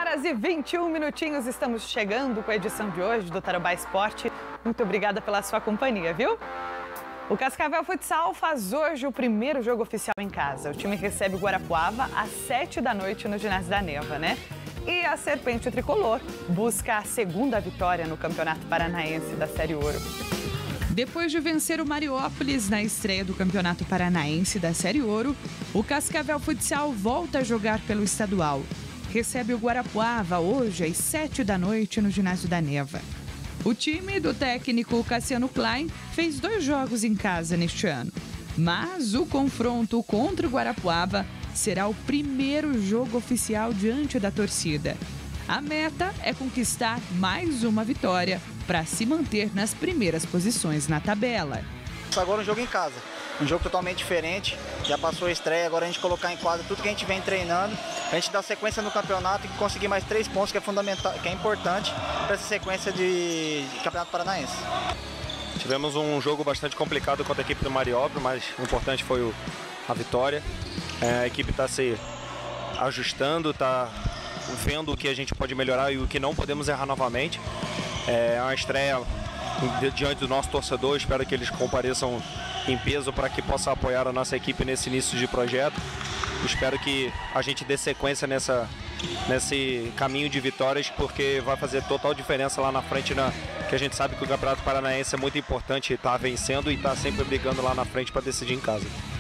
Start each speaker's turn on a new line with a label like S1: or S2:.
S1: horas e 21 minutinhos, estamos chegando com a edição de hoje do Tarobá Esporte. Muito obrigada pela sua companhia, viu? O Cascavel Futsal faz hoje o primeiro jogo oficial em casa. O time recebe o Guarapuava às 7 da noite no ginásio da Neva, né? E a Serpente Tricolor busca a segunda vitória no Campeonato Paranaense da Série Ouro. Depois de vencer o Mariópolis na estreia do Campeonato Paranaense da Série Ouro, o Cascavel Futsal volta a jogar pelo estadual. Recebe o Guarapuava hoje às 7 da noite no ginásio da Neva. O time do técnico Cassiano Klein fez 2 jogos em casa neste ano. Mas o confronto contra o Guarapuava será o primeiro jogo oficial diante da torcida. A meta é conquistar mais uma vitória para se manter nas primeiras posições na tabela.
S2: Agora um jogo em casa, um jogo totalmente diferente, já passou a estreia, agora a gente colocar em quadra tudo que a gente vem treinando, a gente dar sequência no campeonato e conseguir mais 3 pontos, que é fundamental, que é importante para essa sequência de Campeonato Paranaense.
S3: Tivemos um jogo bastante complicado contra a equipe do Mariópolis, mas o importante foi a vitória. A equipe está se ajustando, está vendo o que a gente pode melhorar e o que não podemos errar novamente. É uma estreia diante do nosso torcedor, espero que eles compareçam em peso para que possa apoiar a nossa equipe nesse início de projeto. Espero que a gente dê sequência nesse caminho de vitórias, porque vai fazer total diferença lá na frente, que a gente sabe que o Campeonato Paranaense é muito importante estar vencendo e estar sempre brigando lá na frente para decidir em casa.